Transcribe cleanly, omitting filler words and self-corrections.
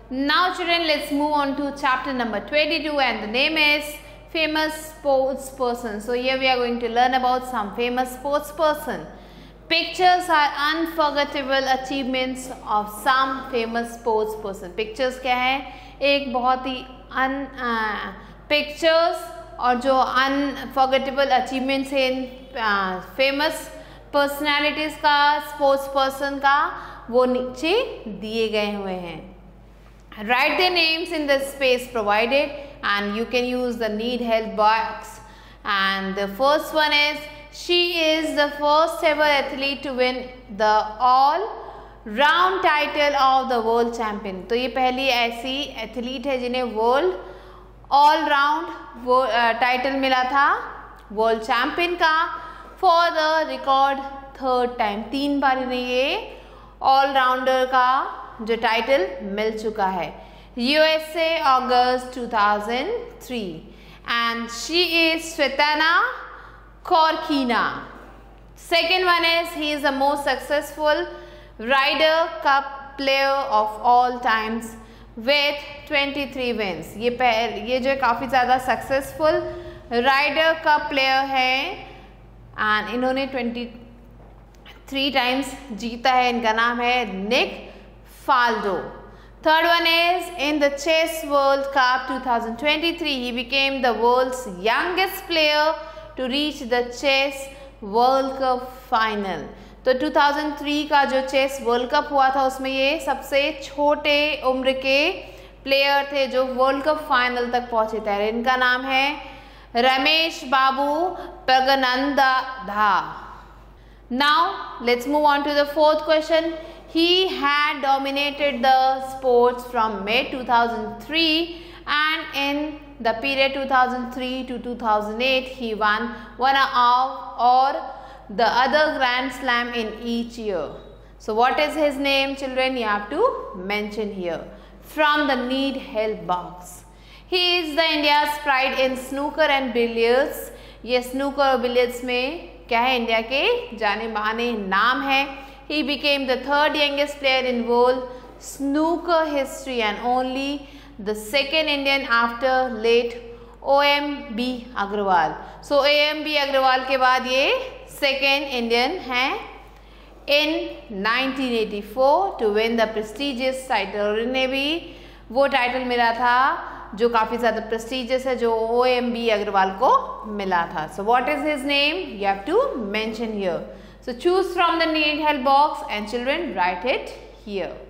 Now children, let's move on to chapter number 22 and the name is famous sports person. So here we are going to learn about some famous sports person. Pictures are unforgettable achievements of some famous sports person. Pictures क्या है? एक बहुत ही pictures और जो unforgettable achievements है इन famous personalities का, sports person का, वो नीचे दिए गए हुए हैं. Write their names in the space provided and you can use the need help box. And the first one is, she is the first ever athlete to win the all round title of the world champion. तो ये पहली ऐसी athlete है जिन्हें world all round title मिला था world champion का for the record third time. 3 बार इन्हें ये ऑल राउंडर का जो टाइटल मिल चुका है. USA August 2003 and she is Svetlana Korkina. Second one is, he is the most successful Ryder Cup player of all times with 23 wins. ये जो काफ़ी ज़्यादा सक्सेसफुल राइडर कप प्लेयर है एंड इन्होंने 23 टाइम्स जीता है. इनका नाम है निक Faldo. Third one is, in the Chess World Cup 2023, he became the world's youngest player to reach the Chess World Cup final. तो 2003 का जो चेस वर्ल्ड कप हुआ था उसमें ये सबसे छोटे उम्र के प्लेयर थे जो वर्ल्ड कप फाइनल तक पहुंचे थे. इनका नाम है रमेश बाबू Praggnanandhaa. Now let's move on to the fourth question. He had dominated the sports from May 2003 and in the period 2003 to 2008 he won one or the other Grand Slam in each year. So what is his name, children? You have to mention here from the need help box. He is the India's pride in snooker and billiards. ये snooker और billiards में क्या है, India के जाने माने नाम है. He became the third youngest player in world snooker history and only the second Indian after late OMB Agrawal. So OMB Agrawal के बाद ये second Indian हैं in 1984 to win the prestigious title. इन्हें भी वो टाइटल मिला था जो काफ़ी ज़्यादा प्रेस्टिजियस है जो OMB अग्रवाल को मिला था. So what is his name? You have to mention here. So choose from the need help box and children write it here.